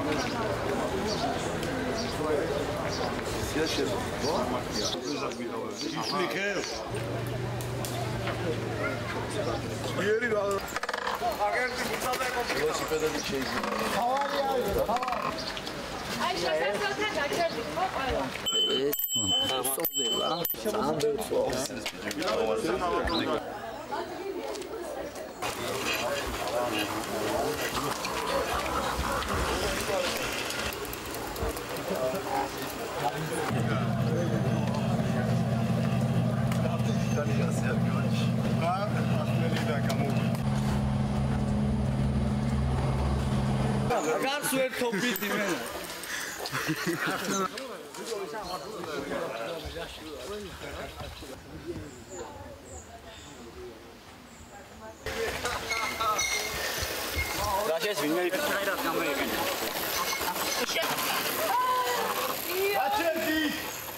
ველოსიპედები შეიძლება. თავარი არის, თავარი. აი შესაძლოა გაჩერდით ხო ყველა. სწორდება. სამბეცო. Agars ვერ თოპიდი მე. Gracias, vine y traer a cámara. გაჩერდი.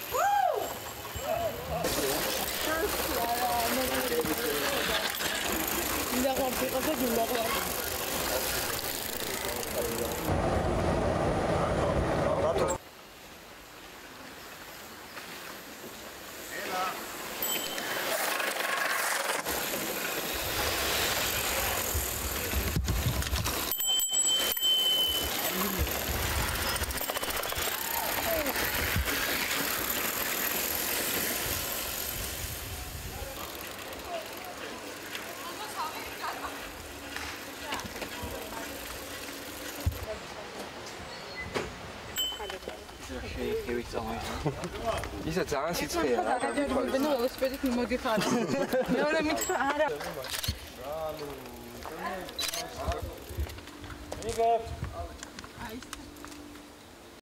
მინდა ყოფილიყო და გულაღლა. ისა ძალიან სიცხეა რა. გადაგებენ ველოსიპედით მოგიხარ. მეორე მითხრა არა. ნიგებ